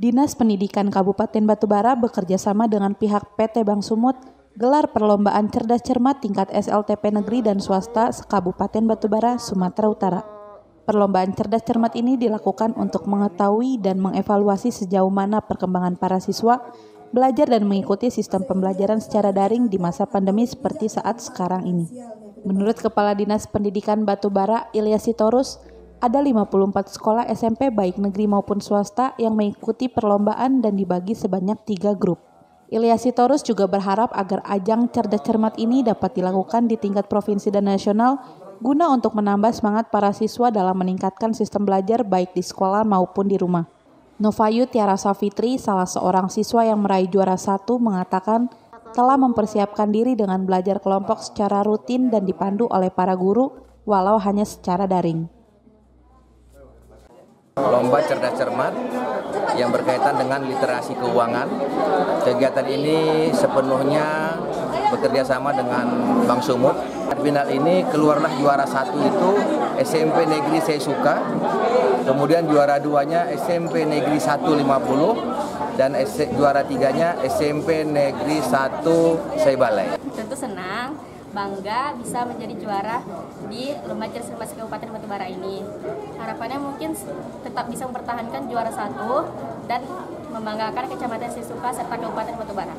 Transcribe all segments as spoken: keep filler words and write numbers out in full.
Dinas Pendidikan Kabupaten Batubara bekerja sama dengan pihak P T Bank Sumut gelar perlombaan cerdas cermat tingkat S L T P negeri dan swasta se-Kabupaten Batubara, Sumatera Utara. Perlombaan cerdas cermat ini dilakukan untuk mengetahui dan mengevaluasi sejauh mana perkembangan para siswa belajar dan mengikuti sistem pembelajaran secara daring di masa pandemi seperti saat sekarang ini. Menurut Kepala Dinas Pendidikan Batubara, Ilyas Sitorus, ada lima puluh empat sekolah S M P baik negeri maupun swasta yang mengikuti perlombaan dan dibagi sebanyak tiga grup. Ilyas Sitorus juga berharap agar ajang cerdas cermat ini dapat dilakukan di tingkat provinsi dan nasional guna untuk menambah semangat para siswa dalam meningkatkan sistem belajar baik di sekolah maupun di rumah. Novayu Tiara Safitri, salah seorang siswa yang meraih juara satu, mengatakan telah mempersiapkan diri dengan belajar kelompok secara rutin dan dipandu oleh para guru walau hanya secara daring. Lomba cerdas cermat yang berkaitan dengan literasi keuangan. Kegiatan ini sepenuhnya bekerja sama dengan Bank Sumut. Final ini keluarlah juara satu itu S M P Negeri Saya Suka, kemudian juara duanya S M P Negeri satu lima puluh dan juara tiganya S M P Negeri satu Saya Balai. Tentu senang, bangga bisa menjadi juara di Lomba Cerdas Cermat Kabupaten Batubara ini. Harapannya mungkin tetap bisa mempertahankan juara satu dan membanggakan Kecamatan Saya Suka serta Kabupaten Batubara.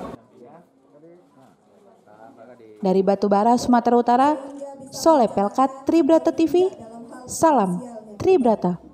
Dari Batubara, Sumatera Utara, Soleh Pelkat, Tribrata T V, salam Tribrata.